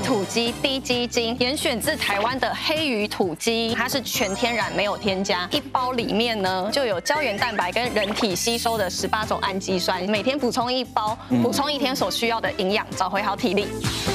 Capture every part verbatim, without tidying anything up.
土鸡低鸡精，严选自台湾的黑鱼土鸡，它是全天然，没有添加。一包里面呢就有胶原蛋白跟人体吸收的十八种氨基酸，每天补充一包，补充一天所需要的营养，找回好体力。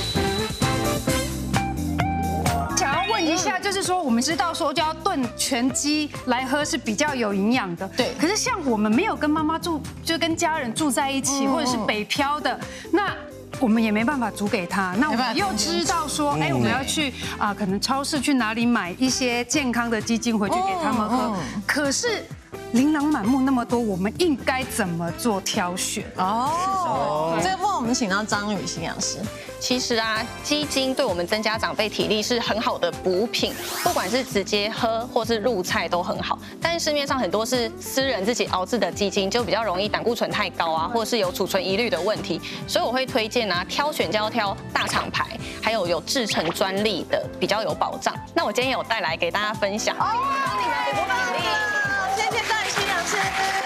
想要问一下，就是说，我们知道说就要炖全鸡来喝是比较有营养的， 对。 可是像我们没有跟妈妈住，就跟家人住在一起，或者是北漂的，那我们也没办法煮给他。那我们又知道说，哎，我们要去啊，可能超市去哪里买一些健康的鸡精回去给他们喝。可是琳琅满目那么多，我们应该怎么做挑选？ 哦，这个部分我们请到张雨欣营养师。 其实啊，鸡精对我们增加长辈体力是很好的补品，不管是直接喝或是入菜都很好。但是市面上很多是私人自己熬制的鸡精，就比较容易胆固醇太高啊，或者是有储存疑虑的问题。所以我会推荐啊，挑选就要挑大厂牌，还有有制成专利的，比较有保障。那我今天有带来给大家分享，帮你们补补体力。 谢谢张雨欣营养师。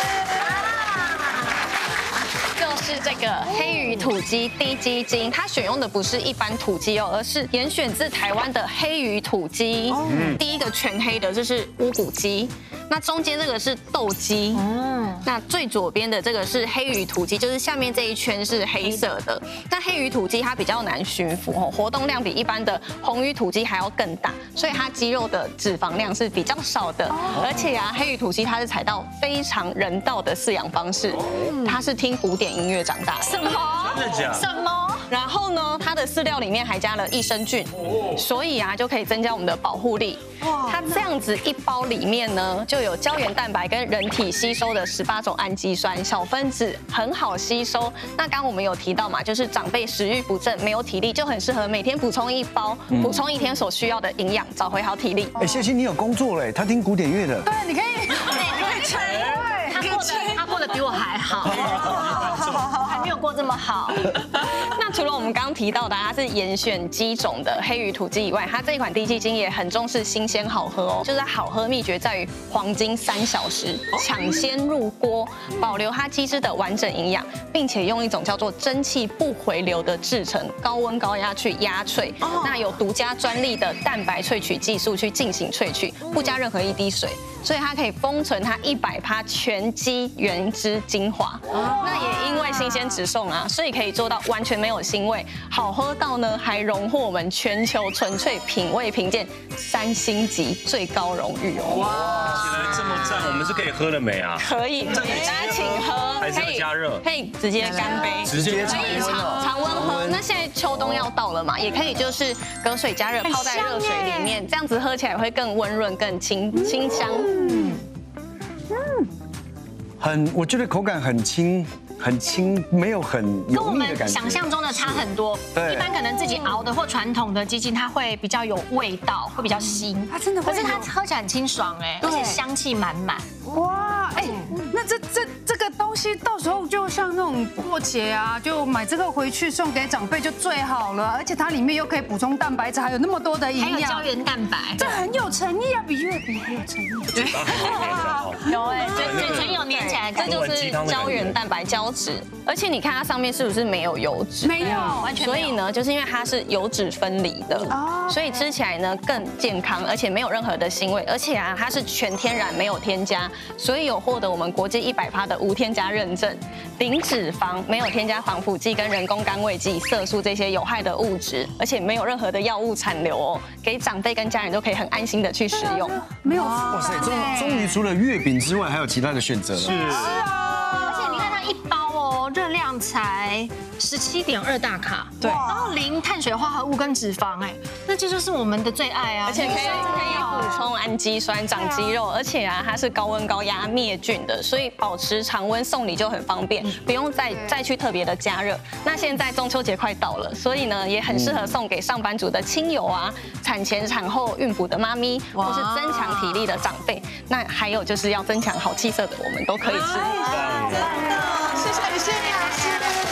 就是这个黑鱼土鸡低鸡精，它选用的不是一般土鸡哦，而是严选自台湾的黑鱼土鸡。嗯，第一个全黑的就是乌骨鸡，那中间这个是豆鸡，嗯，那最左边的这个是黑鱼土鸡，就是下面这一圈是黑色的。那黑鱼土鸡它比较难驯服哦，活动量比一般的红鱼土鸡还要更大，所以它肌肉的脂肪量是比较少的。而且啊，黑鱼土鸡它是采到非常人道的饲养方式，它是听古典音乐长大的。 什么？ 真的假的？ 什么？ 然后呢，它的饲料里面还加了益生菌，所以啊就可以增加我们的保护力。它这样子一包里面呢，就有胶原蛋白跟人体吸收的十八种氨基酸，小分子很好吸收。那刚刚我们有提到嘛，就是长辈食欲不振、没有体力，就很适合每天补充一包，补充一天所需要的营养，找回好体力。 哎，谢欣，你有工作嘞，他听古典乐的。 对，你可以，可以吹， 他过得他过得比我还好，还没有过这么好。 那除了我们刚刚提到的，它是严选鸡种的黑鱼土鸡以外，它这一款低鸡精也很重视新鲜好喝哦。就是好喝秘诀在于黄金三小时，抢先入锅，保留它鸡汁的完整营养，并且用一种叫做蒸汽不回流的制成，高温高压去压萃。那有独家专利的蛋白萃取技术去进行萃取，不加任何一滴水，所以它可以封存它一百趴全鸡原汁精华。那也因为新鲜直送啊，所以可以做到完全没有腥味，好喝到呢还荣获我们全球纯粹品味评鉴三星级最高荣誉哦。 哇，写得这么赞，我们是可以喝的没啊？ 可以，大家请喝， 还是要加热？ 可以直接干杯， 直接可以常常温喝。那现在秋冬要到了嘛，也可以就是隔水加热，泡在热水里面，这样子喝起来会更温润、更清清香。嗯嗯，很，我觉得口感很轻。很轻，没有很跟我们油腻的感觉。 想象中的差很多。 对， 一般可能自己熬的或传统的鸡精，它会比较有味道，会比较腥。 它真的会， 可是它喝起来很清爽哎，而且香气满满。 哇，哎，那这这这个东西到时候就像那种过节啊，就买这个回去送给长辈就最好了，而且它里面又可以补充蛋白质，还有那么多的营养， 还有胶原蛋白， 这很有诚意啊，比月饼还有诚意。 对，有哎，嘴嘴唇有粘起来， 这就是胶原蛋白胶质。而且你看它上面是不是没有油脂？ 没有， 完全。 所以呢，就是因为它是油脂分离的，所以吃起来呢更健康，而且没有任何的腥味。而且啊，它是全天然，没有添加，所以有获得我们国际一百趴的无添加认证，零脂肪，没有添加防腐剂跟人工甘味剂、色素这些有害的物质，而且没有任何的药物残留哦，给长辈跟家人都可以很安心的去使用。 没有， 哇塞，终终于除了月饼之外，还有其他的选择了。 是啊，而且你看它一包哦，热量才十七点二大卡， 对， 然后零碳水化合物跟脂肪，哎，那这就是我们的最爱啊， 而且可以可以补充氨基酸、长肌肉，而且啊它是高温高压灭菌的，所以保持常温送礼就很方便，不用再再去特别的加热。那现在中秋节快到了，所以呢也很适合送给上班族的亲友啊、产前产后孕妇的妈咪，或是增强体力的长辈。那还有就是要增强好气色的，我们都可以吃。 真的，谢谢谢谢老师。